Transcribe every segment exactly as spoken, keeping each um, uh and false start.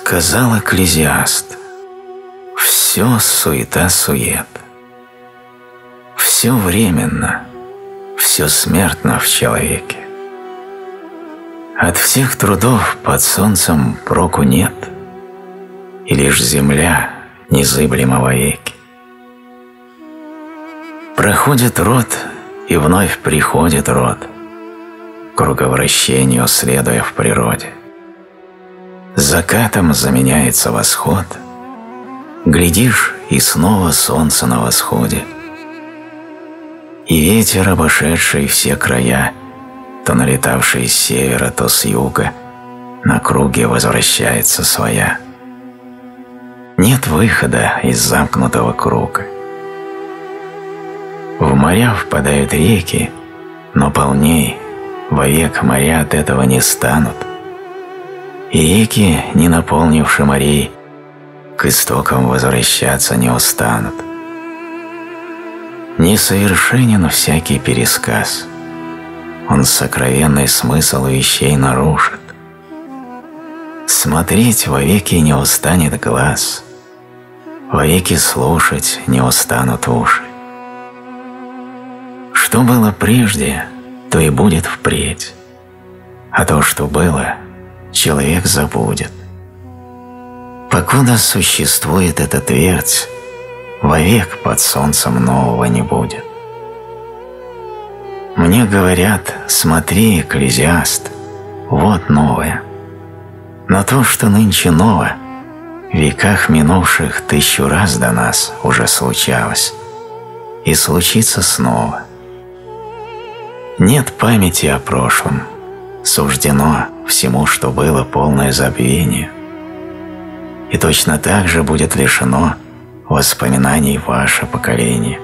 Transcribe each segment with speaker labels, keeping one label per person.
Speaker 1: Сказал Экклезиаст: все суета-сует, все временно, все смертно в человеке. От всех трудов под солнцем проку нет, и лишь земля незыблема вовеки. Проходит род, и вновь приходит род, круговращению следуя в природе. Закатом заменяется восход, глядишь, и снова солнце на восходе. И ветер, обошедший все края, то налетавший с севера, то с юга, на круге возвращается своя. Нет выхода из замкнутого круга. В моря впадают реки, но полней вовек моря от этого не станут. И реки, не наполнивши морей, к истокам возвращаться не устанут. Несовершенен всякий пересказ, он сокровенный смысл вещей нарушит. Смотреть вовеки не устанет глаз, вовеки слушать не устанут уши. Что было прежде, то и будет впредь, а то, что было, человек забудет. Покуда существует эта твердь, вовек под солнцем нового не будет. Мне говорят: смотри, Экклезиаст, вот новое. Но то, что нынче ново, в веках минувших тысячу раз до нас уже случалось и случится снова. Нет памяти о прошлом, суждено всему, что было, полное забвение. И точно так же будет лишено воспоминаний ваше поколение.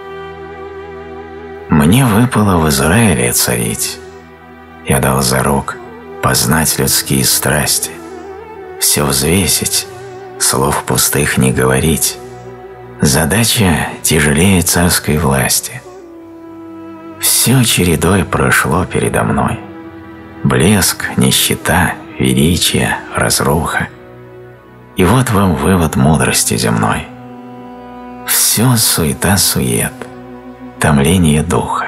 Speaker 1: Мне выпало в Израиле царить. Я дал зарок познать людские страсти, все взвесить, слов пустых не говорить. Задача тяжелее царской власти. Все чередой прошло передо мной. Блеск, нищета, величие, разруха. И вот вам вывод мудрости земной. Все суета-сует, томление духа.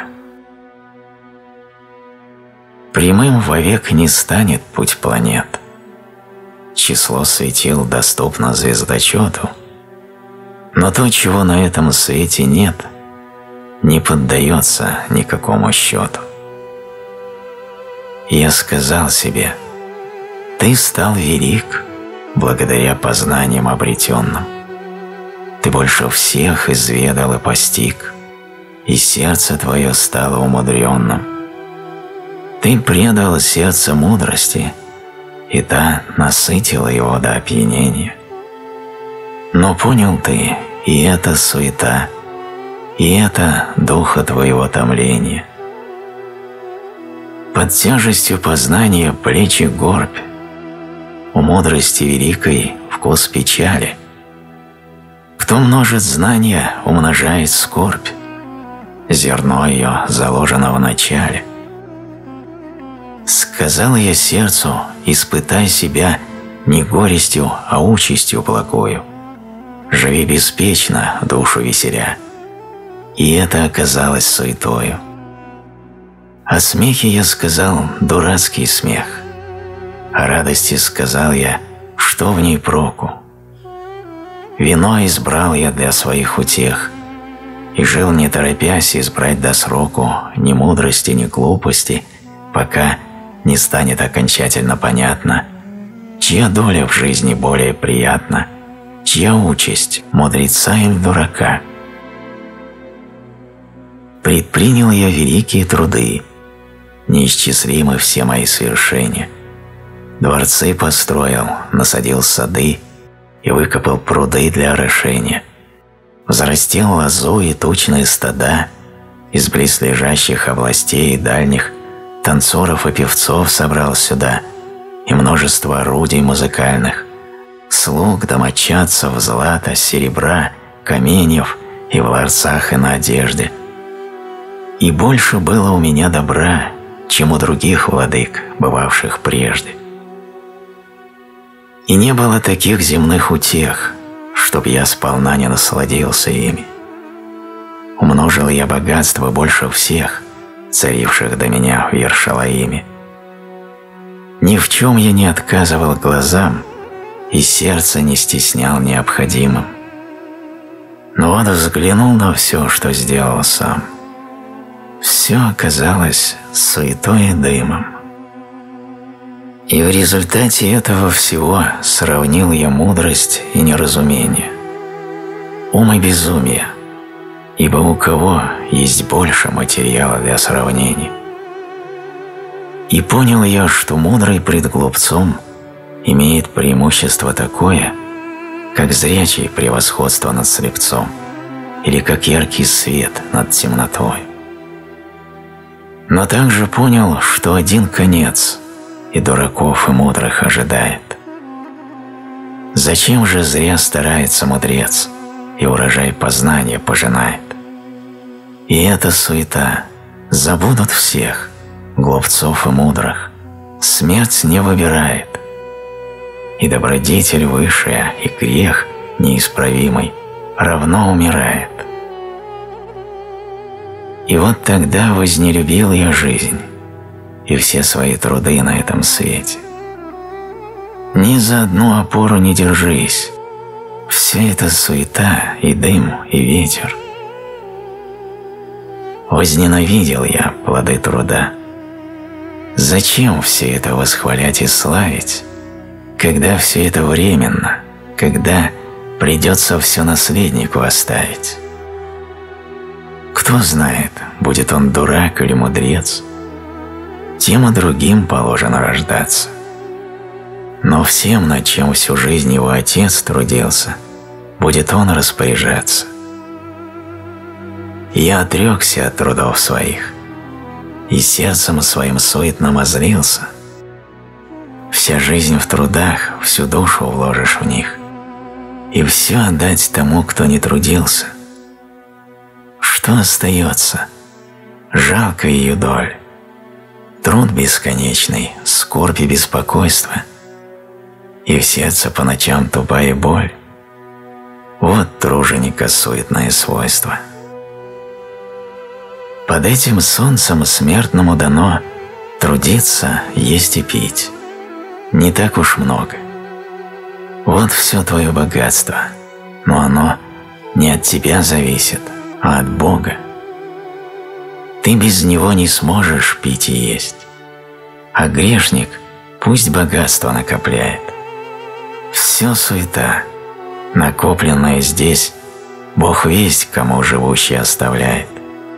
Speaker 1: Прямым вовек не станет путь планет. Число светил доступно звездочету, но то, чего на этом свете нет, не поддается никакому счету. Я сказал себе: ты стал велик благодаря познаниям обретенным. Ты больше всех изведал и постиг, и сердце твое стало умудренным. Ты предал сердце мудрости, и та насытила его до опьянения. Но понял ты, и это суета, и это духа твоего томления. Под тяжестью познания плечи горбь, у мудрости великой вкус печали. Кто множит знания, умножает скорбь, зерно ее заложено в начале. Сказал я сердцу: испытай себя не горестью, а участью благою. Живи беспечно, душу веселя. И это оказалось суетою. О смехе я сказал: дурацкий смех. О радости сказал я: что в ней проку. Вино избрал я для своих утех, и жил не торопясь избрать до сроку ни мудрости, ни глупости, пока не станет окончательно понятно, чья доля в жизни более приятна, чья участь – мудреца или дурака. Предпринял я великие труды, неисчислимы все мои свершения. Дворцы построил, насадил сады и выкопал пруды для орошения. Взрастил лозу и тучные стада, из близлежащих областей и дальних танцоров и певцов собрал сюда, и множество орудий музыкальных, слуг, домочадцев, злата, серебра, каменьев и в ларцах, и на одежде. И больше было у меня добра, чем у других владык, бывавших прежде. И не было таких земных утех, чтоб я сполна не насладился ими. Умножил я богатство больше всех, царивших до меня в Иершалаиме. Ни в чем я не отказывал глазам, и сердце не стеснял необходимым. Но вот взглянул на все, что сделал сам. Все оказалось суетой и дымом. И в результате этого всего сравнил я мудрость и неразумение, ум и безумие, ибо у кого есть больше материала для сравнения. И понял я, что мудрый пред глупцом имеет преимущество такое, как зрячий превосходство над слепцом или как яркий свет над темнотой. Но также понял, что один конец и дураков и мудрых ожидает. Зачем же зря старается мудрец и урожай познания пожинает? И эта суета, забудут всех, глупцов и мудрых, смерть не выбирает. И добродетель высшая, и грех неисправимый равно умирает. И вот тогда вознелюбил я жизнь и все свои труды на этом свете. Ни за одну опору не держись, все это суета и дым, и ветер. Возненавидел я плоды труда. Зачем все это восхвалять и славить, когда все это временно, когда придется все наследнику оставить? Кто знает, будет он дурак или мудрец, тем и другим положено рождаться. Но всем, над чем всю жизнь его отец трудился, будет он распоряжаться. Я отрекся от трудов своих и сердцем своим суетным озрился. Вся жизнь в трудах, всю душу вложишь в них, и все отдать тому, кто не трудился. Что остается? Жалко ее доль. Труд бесконечный, скорбь и беспокойство, и в сердце по ночам тупая боль. Вот труженика суетное свойство. Под этим солнцем смертному дано трудиться, есть и пить. Не так уж много. Вот все твое богатство, но оно не от тебя зависит, а от Бога. Ты без него не сможешь пить и есть, а грешник пусть богатство накопляет. Все суета, накопленное здесь, Бог весть, кому живущий оставляет.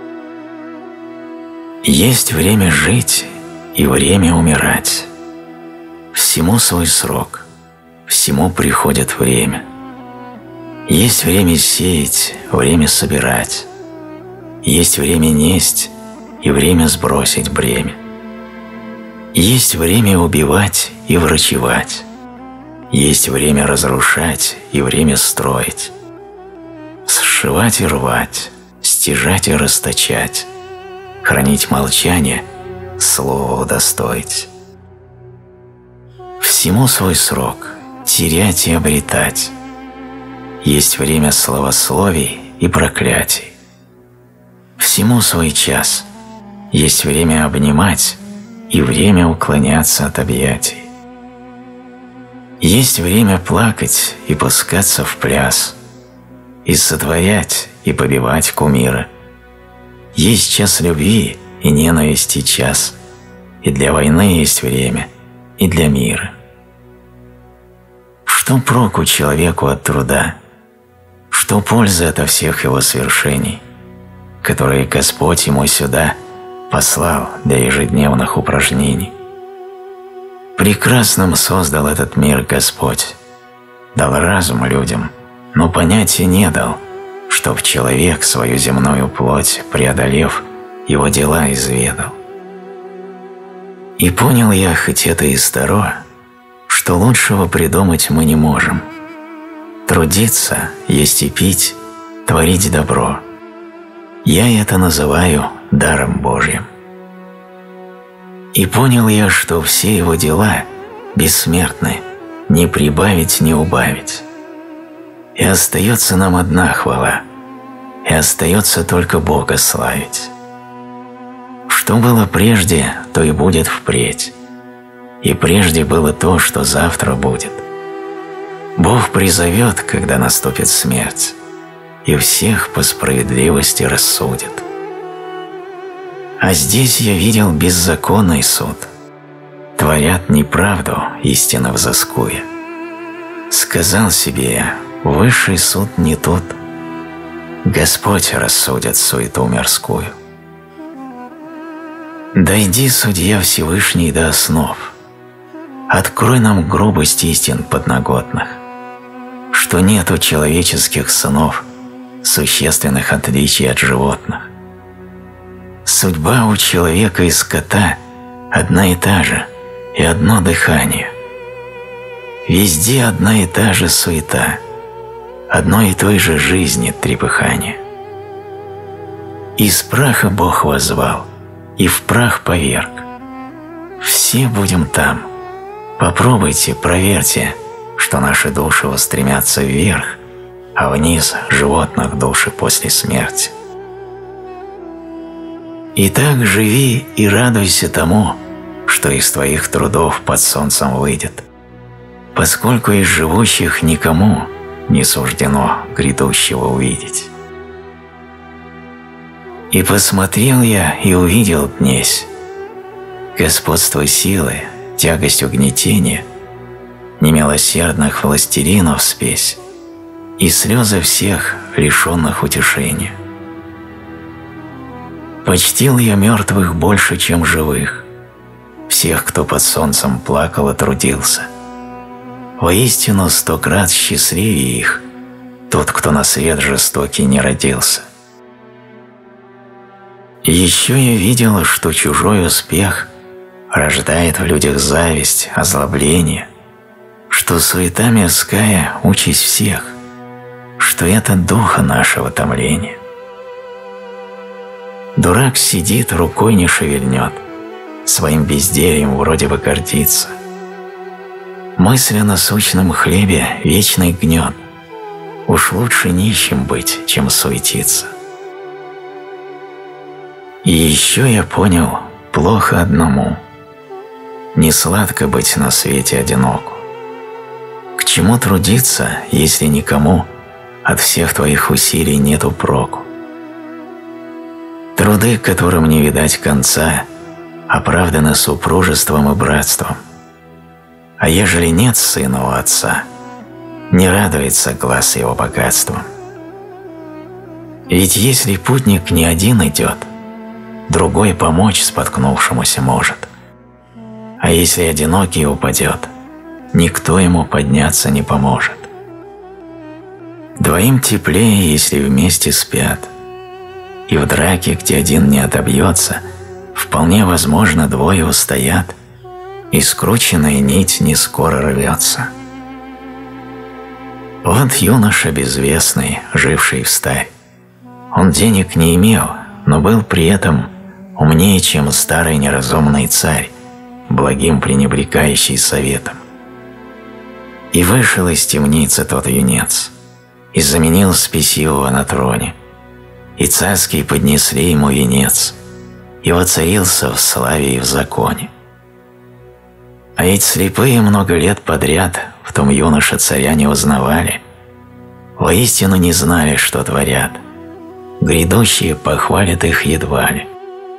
Speaker 1: Есть время жить и время умирать. Всему свой срок, всему приходит время. Есть время сеять, время собирать. Есть время несть и время сбросить бремя. Есть время убивать и врачевать. Есть время разрушать и время строить. Сшивать и рвать, стяжать и расточать. Хранить молчание, слово удостоить. Всему свой срок, терять и обретать. Есть время словословий и проклятий. Всему свой час, есть время обнимать и время уклоняться от объятий. Есть время плакать и пускаться в пляс, и сотворять и побивать кумира. Есть час любви и ненависти час, и для войны есть время, и для мира. Что проку человеку от труда? Что пользы ото всех его свершений, которые Господь ему сюда послал для ежедневных упражнений? Прекрасным создал этот мир Господь, дал разум людям, но понятия не дал, чтоб человек свою земную плоть, преодолев, его дела изведал. И понял я, хоть это и старо, что лучшего придумать мы не можем. Трудиться, есть и пить, творить добро. Я это называю даром Божьим. И понял я, что все его дела бессмертны, ни прибавить, ни убавить. И остается нам одна хвала, и остается только Бога славить. Что было прежде, то и будет впредь, и прежде было то, что завтра будет. Бог призовет, когда наступит смерть, и всех по справедливости рассудит. А здесь я видел беззаконный суд. Творят неправду, истинно взыскуя. Сказал себе я, высший суд не тут. Господь рассудит суету мирскую. Дойди, судья Всевышний, до основ. Открой нам грубость истин подноготных, что нет у человеческих сынов существенных отличий от животных. Судьба у человека и скота одна и та же, и одно дыхание. Везде одна и та же суета, одной и той же жизни трепыхание. Из праха Бог воззвал, и в прах поверг. Все будем там. Попробуйте, проверьте, что наши души устремятся вверх, а вниз животных души после смерти. Итак, живи и радуйся тому, что из твоих трудов под солнцем выйдет, поскольку из живущих никому не суждено грядущего увидеть. И посмотрел я и увидел днесь господство силы, тягость угнетения, немилосердных властелинов спесь и слезы всех, лишенных утешения. Почтил я мертвых больше, чем живых, всех, кто под солнцем плакал и трудился. Воистину сто крат счастливее их тот, кто на свет жестокий не родился. И еще я видел, что чужой успех рождает в людях зависть, озлобление, что суета мирская – участь всех, что это духа нашего томления. Дурак сидит, рукой не шевельнет, своим бездельем вроде бы гордится. Мысль о насущном хлебе вечный гнет, уж лучше нищим быть, чем суетиться. И еще я понял, плохо одному, не сладко быть на свете одиноку. К чему трудиться, если никому от всех твоих усилий нету проку? Труды, которым не видать конца, оправданы супружеством и братством. А ежели нет сына у отца, не радуется глаз его богатством. Ведь если путник не один идет, другой помочь споткнувшемуся может. А если одинокий упадет, никто ему подняться не поможет. Двоим теплее, если вместе спят, и в драке, где один не отобьется, вполне возможно двое устоят, и скрученная нить не скоро рвется. Вот юноша безвестный, живший встарь. Он денег не имел, но был при этом умнее, чем старый неразумный царь, благим пренебрегающий советом. И вышел из темницы тот юнец, и заменил спесивого на троне, и царские поднесли ему венец, и воцарился в славе и в законе. А ведь слепые много лет подряд в том юноше царя не узнавали, воистину не знали, что творят, грядущие похвалят их едва ли.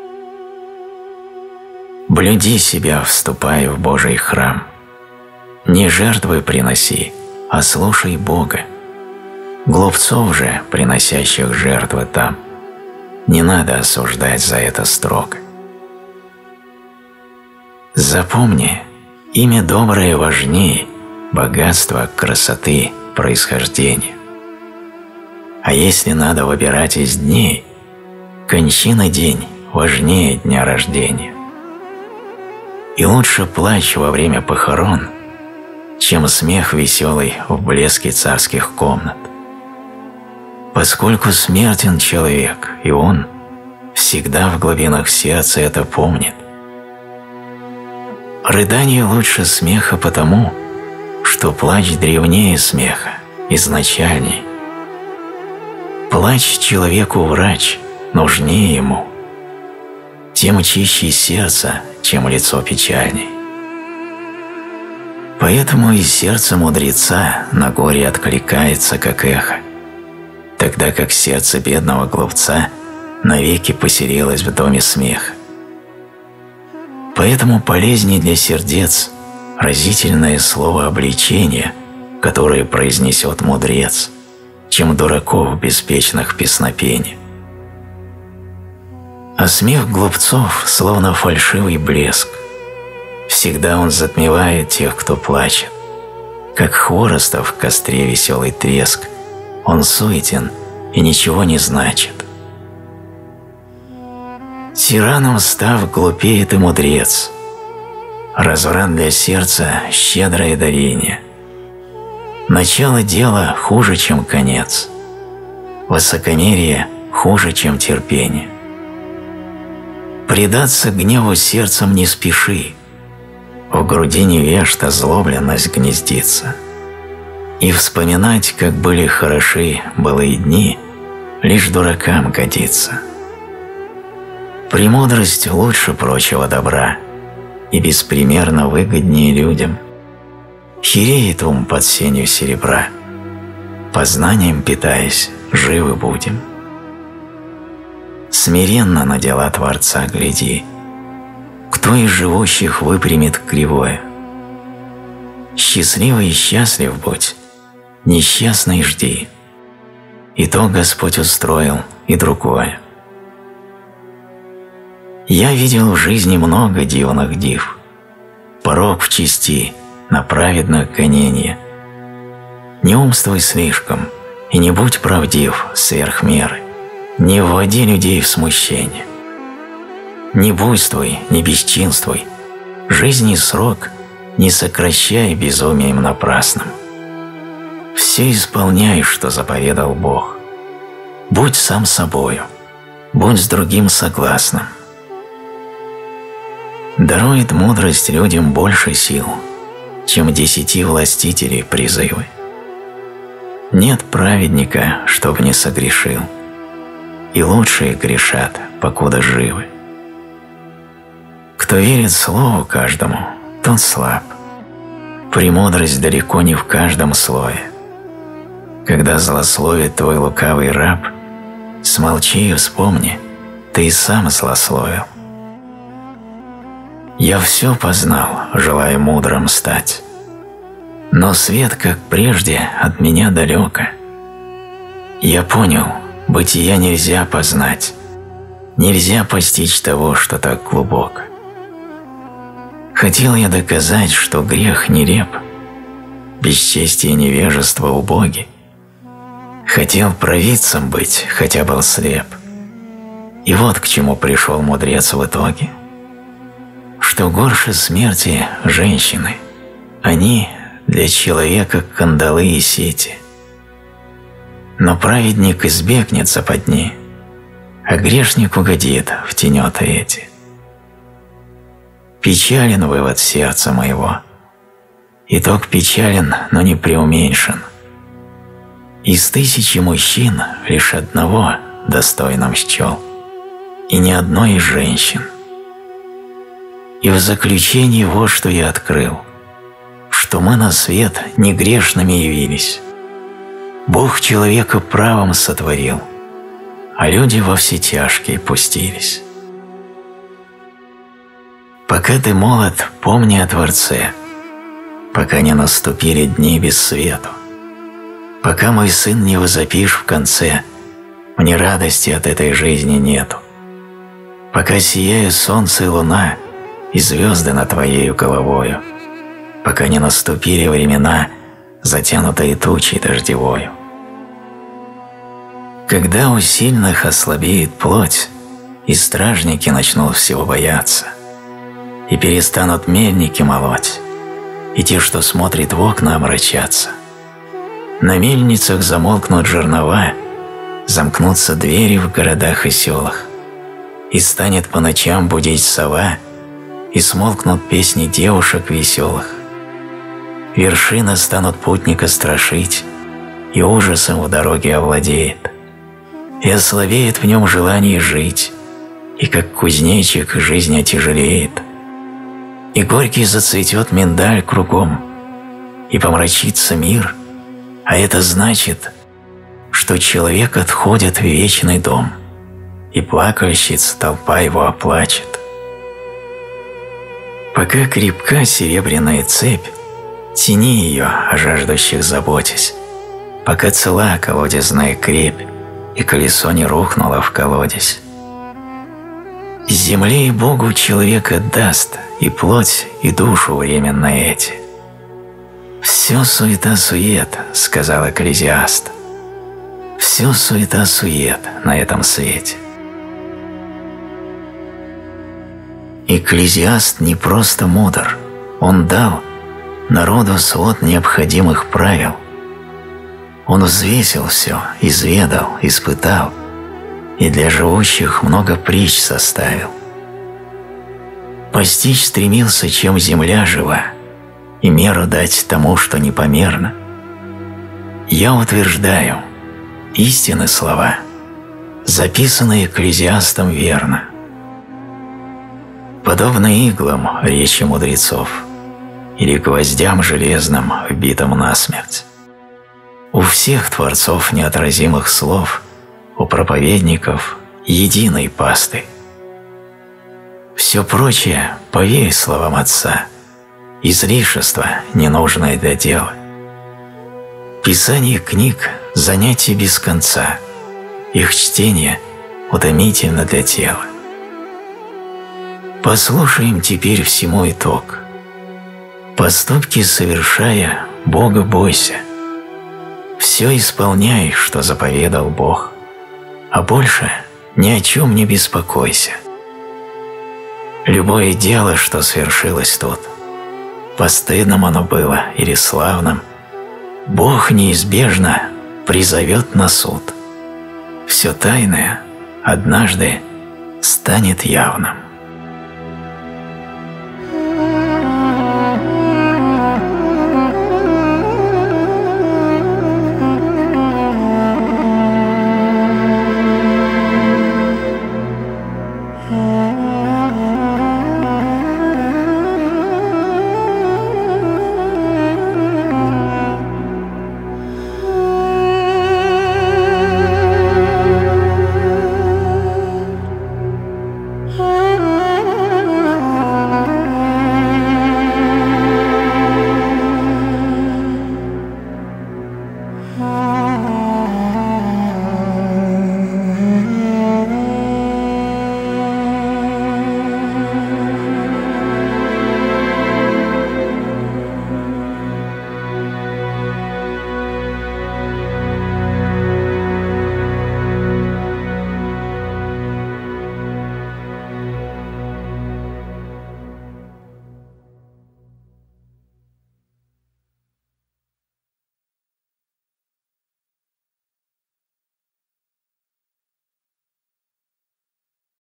Speaker 1: Блюди себя, вступая в Божий храм. Не жертвы приноси, а слушай Бога. Глупцов же, приносящих жертвы там, не надо осуждать за это строго. Запомни, имя доброе важнее богатства, красоты, происхождения. А если надо выбирать из дней, кончина день важнее дня рождения. И лучше плач во время похорон, чем смех веселый в блеске царских комнат. Поскольку смертен человек, и он всегда в глубинах сердца это помнит. Рыдание лучше смеха потому, что плач древнее смеха, изначальней. Плач человеку врач, нужнее ему, тем чище сердце, чем лицо печальней. Поэтому и сердце мудреца на горе откликается, как эхо, тогда как сердце бедного глупца навеки поселилось в доме смеха. Поэтому полезней для сердец разительное слово обличения, которое произнесет мудрец, чем дураков беспечных песнопений. А смех глупцов словно фальшивый блеск. Всегда он затмевает тех, кто плачет. Как хвороста в костре веселый треск, он суетен и ничего не значит. Тираном став, глупеет и мудрец. Разврат для сердца – щедрое дарение. Начало дела хуже, чем конец. Высокомерие хуже, чем терпение. Предаться гневу сердцем не спеши. В груди невежд озлобленность гнездится. И вспоминать, как были хороши былые дни, лишь дуракам годится. Премудрость лучше прочего добра и беспримерно выгоднее людям. Хиреет ум под сенью серебра. Познанием питаясь, живы будем. Смиренно на дела Творца гляди. Кто из живущих выпрямит кривое? Счастливый и счастлив будь, несчастный жди. И то Господь устроил, и другое. Я видел в жизни много дивных див. Порок в чести, на праведное гонение. Не умствуй слишком, и не будь правдив сверх меры. Не вводи людей в смущение. Не буйствуй, не бесчинствуй, жизни срок не сокращай безумием напрасным. Все исполняй, что заповедал Бог. Будь сам собою, будь с другим согласным. Дарует мудрость людям больше сил, чем десяти властителей призывы. Нет праведника, чтоб не согрешил, и лучшие грешат, покуда живы. Кто верит слову каждому, тот слаб. Премудрость далеко не в каждом слое. Когда злословит твой лукавый раб, смолчи и вспомни, ты и сам злословил. Я все познал, желая мудрым стать, но свет, как прежде, от меня далеко. Я понял, бытия нельзя познать, нельзя постичь того, что так глубоко. Хотел я доказать, что грех нелеп, бесчестие и невежество убоги. Хотел провидцем быть, хотя был слеп. И вот к чему пришел мудрец в итоге. Что горше смерти женщины, они для человека кандалы и сети. Но праведник избегнет западни, а грешник угодит в тенета эти. Печален вывод сердца моего. Итог печален, но не преуменьшен. Из тысячи мужчин лишь одного достойным счел, и ни одной из женщин. И в заключении вот что я открыл, что мы на свет не грешными явились. Бог человека правом сотворил, а люди во все тяжкие пустились. Пока ты молод, помни о Творце, пока не наступили дни без свету, пока, мой сын, не возопишь в конце, мне радости от этой жизни нету, пока сияют солнце и луна и звезды над твоею головою, пока не наступили времена, затянутые тучей дождевою. Когда у сильных ослабеет плоть, и стражники начнут всего бояться, и перестанут мельники молоть, и те, что смотрят в окна, омрачаться. На мельницах замолкнут жернова, замкнутся двери в городах и селах, и станет по ночам будить сова, и смолкнут песни девушек веселых. вершины станут путника страшить, и ужасом в дороге овладеет, и ослабеет в нем желание жить, и как кузнечик жизнь отяжелеет, и горький зацветет миндаль кругом, и помрачится мир, а это значит, что человек отходит в вечный дом, и плакальщиц толпа его оплачет. Пока крепка серебряная цепь, тяни ее, о жаждущих заботясь, пока цела колодезная крепь, и колесо не рухнуло в колодезь. Земле и Богу человек отдаст и плоть, и душу временные эти. «Все суета-сует», — сказал Экклезиаст, — «все суета-сует на этом свете». Экклезиаст не просто мудр, он дал народу свод необходимых правил. Он взвесил все, изведал, испытал, и для живущих много притч составил. Постичь стремился, чем земля жива, и меру дать тому, что непомерно. Я утверждаю, истины слова, записанные Экклезиастом верно. Подобно иглам речи мудрецов или гвоздям железным, вбитым насмерть. У всех творцов неотразимых слов, у проповедников единой пасты. Все прочее поверь словам Отца, излишество, ненужное для дела. Писание книг – занятие без конца, их чтение утомительно для тела. Послушаем теперь всему итог. Поступки совершая, Бога бойся. Все исполняй, что заповедал Бог, а больше ни о чем не беспокойся. Любое дело, что свершилось тут, постыдным оно было или славным, Бог неизбежно призовет на суд. Все тайное однажды станет явным.